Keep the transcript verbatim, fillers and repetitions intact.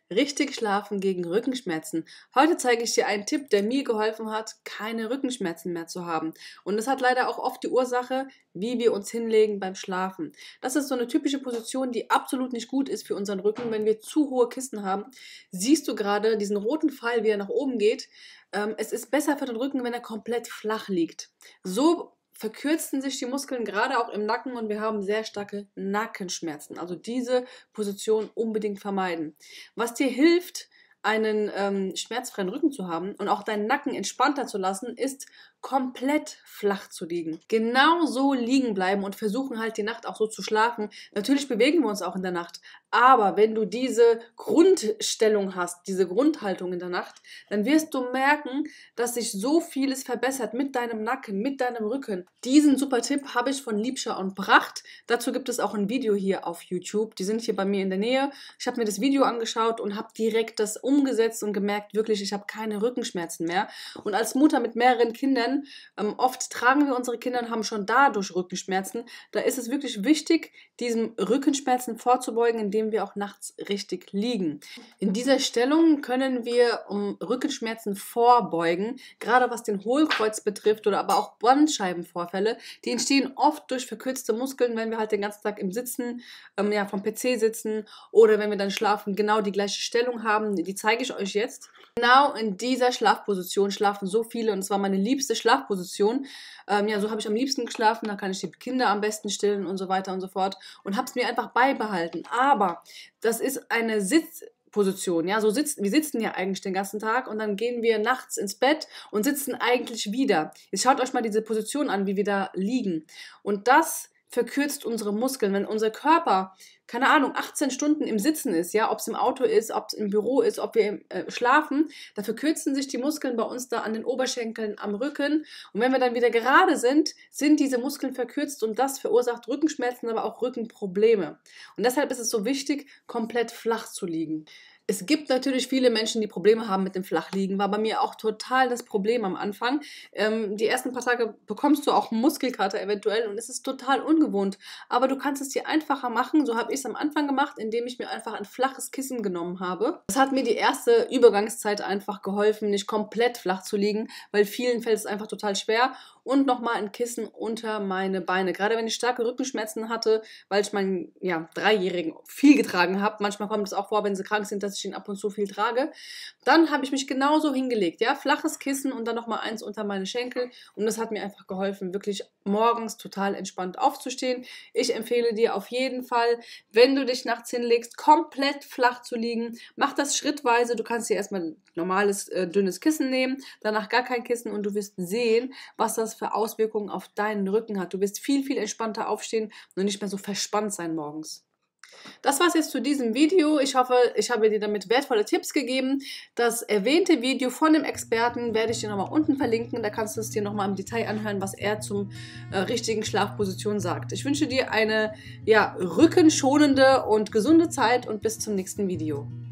Richtig schlafen gegen Rückenschmerzen. Heute zeige ich dir einen Tipp, der mir geholfen hat, keine Rückenschmerzen mehr zu haben. Und das hat leider auch oft die Ursache, wie wir uns hinlegen beim Schlafen. Das ist so eine typische Position, die absolut nicht gut ist für unseren Rücken, wenn wir zu hohe Kissen haben. Siehst du gerade diesen roten Pfeil, wie er nach oben geht? Ähm, es ist besser für den Rücken, wenn er komplett flach liegt. So verkürzen sich die Muskeln gerade auch im Nacken und wir haben sehr starke Nackenschmerzen. Also diese Position unbedingt vermeiden. Was dir hilft, einen ähm, schmerzfreien Rücken zu haben und auch deinen Nacken entspannter zu lassen, ist komplett flach zu liegen. Genau so liegen bleiben und versuchen halt die Nacht auch so zu schlafen. Natürlich bewegen wir uns auch in der Nacht, aber wenn du diese Grundstellung hast, diese Grundhaltung in der Nacht, dann wirst du merken, dass sich so vieles verbessert mit deinem Nacken, mit deinem Rücken. Diesen super Tipp habe ich von Liebscher und Bracht. Dazu gibt es auch ein Video hier auf YouTube. Die sind hier bei mir in der Nähe. Ich habe mir das Video angeschaut und habe direkt das umgesetzt und gemerkt, wirklich, ich habe keine Rückenschmerzen mehr. Und als Mutter mit mehreren Kindern, ähm, oft tragen wir unsere Kinder und haben schon dadurch Rückenschmerzen. Da ist es wirklich wichtig, diesen Rückenschmerzen vorzubeugen, indem wir auch nachts richtig liegen. In dieser Stellung können wir um Rückenschmerzen vorbeugen, gerade was den Hohlkreuz betrifft oder aber auch Bandscheibenvorfälle. Die entstehen oft durch verkürzte Muskeln, wenn wir halt den ganzen Tag im Sitzen, ähm, ja, vom P C sitzen oder wenn wir dann schlafen, genau die gleiche Stellung haben. Die zeige ich euch jetzt. Genau in dieser Schlafposition schlafen so viele und es war meine liebste Schlafposition. Ähm, ja, so habe ich am liebsten geschlafen, da kann ich die Kinder am besten stillen und so weiter und so fort und habe es mir einfach beibehalten. Aber das ist eine Sitzposition, ja, so sitzen, wir sitzen ja eigentlich den ganzen Tag und dann gehen wir nachts ins Bett und sitzen eigentlich wieder. Jetzt schaut euch mal diese Position an, wie wir da liegen. Und das verkürzt unsere Muskeln. Wenn unser Körper, keine Ahnung, achtzehn Stunden im Sitzen ist, ja, ob es im Auto ist, ob es im Büro ist, ob wir äh, schlafen, da verkürzen sich die Muskeln bei uns da an den Oberschenkeln, am Rücken. Und wenn wir dann wieder gerade sind, sind diese Muskeln verkürzt und das verursacht Rückenschmerzen, aber auch Rückenprobleme. Und deshalb ist es so wichtig, komplett flach zu liegen. Es gibt natürlich viele Menschen, die Probleme haben mit dem Flachliegen. War bei mir auch total das Problem am Anfang. Ähm, die ersten paar Tage bekommst du auch Muskelkater eventuell und es ist total ungewohnt. Aber du kannst es dir einfacher machen. So habe ich es am Anfang gemacht, indem ich mir einfach ein flaches Kissen genommen habe. Das hat mir die erste Übergangszeit einfach geholfen, nicht komplett flach zu liegen, weil vielen fällt es einfach total schwer. Und nochmal ein Kissen unter meine Beine. Gerade wenn ich starke Rückenschmerzen hatte, weil ich meinen ja, Dreijährigen viel getragen habe. Manchmal kommt es auch vor, wenn sie krank sind, dass ich ihn ab und zu viel trage. Dann habe ich mich genauso hingelegt. Ja? Flaches Kissen und dann nochmal eins unter meine Schenkel. Und das hat mir einfach geholfen, wirklich morgens total entspannt aufzustehen. Ich empfehle dir auf jeden Fall, wenn du dich nachts hinlegst, komplett flach zu liegen. Mach das schrittweise. Du kannst dir erstmal ein normales, äh, dünnes Kissen nehmen, danach gar kein Kissen und du wirst sehen, was das für Auswirkungen auf deinen Rücken hat. Du wirst viel, viel entspannter aufstehen und nicht mehr so verspannt sein morgens. Das war es jetzt zu diesem Video. Ich hoffe, ich habe dir damit wertvolle Tipps gegeben. Das erwähnte Video von dem Experten werde ich dir nochmal unten verlinken. Da kannst du es dir nochmal im Detail anhören, was er zum äh, richtigen Schlafposition sagt. Ich wünsche dir eine ja, rückenschonende und gesunde Zeit und bis zum nächsten Video.